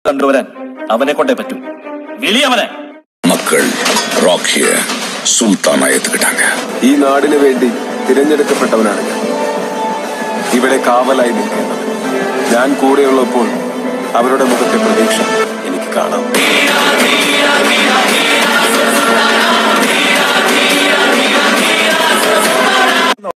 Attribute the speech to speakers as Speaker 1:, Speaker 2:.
Speaker 1: കണ്ടുവരാൻ അവനെ കൊണ്ടേ പറ്റൂ. വിളിയവനെ.
Speaker 2: മക്കൾ റോക്കിയെ സുൽത്താനായി എത്തിക്കിട്ടാങ്ക.
Speaker 3: ഈ നാടിന് വേണ്ടി തിരഞ്ഞെടുക്കപ്പെട്ടവനാണ് ഞാൻ. ഇവിടെ കാവലായി നിൽക്കുന്നത്. ഞാൻ കൂടെയുള്ളപ്പോൾ അവരുടെ മുഖത്തെ പ്രതീക്ഷ എനിക്ക് കാണാം.